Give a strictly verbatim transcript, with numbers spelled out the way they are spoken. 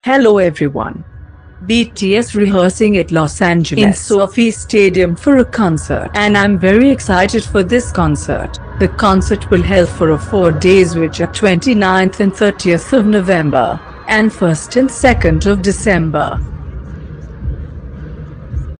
Hello everyone. B T S rehearsing at Los Angeles in Sophie Stadium for a concert, and I'm very excited for this concert. The concert will held for a four days, which are twenty-ninth and thirtieth of November and first and second of December.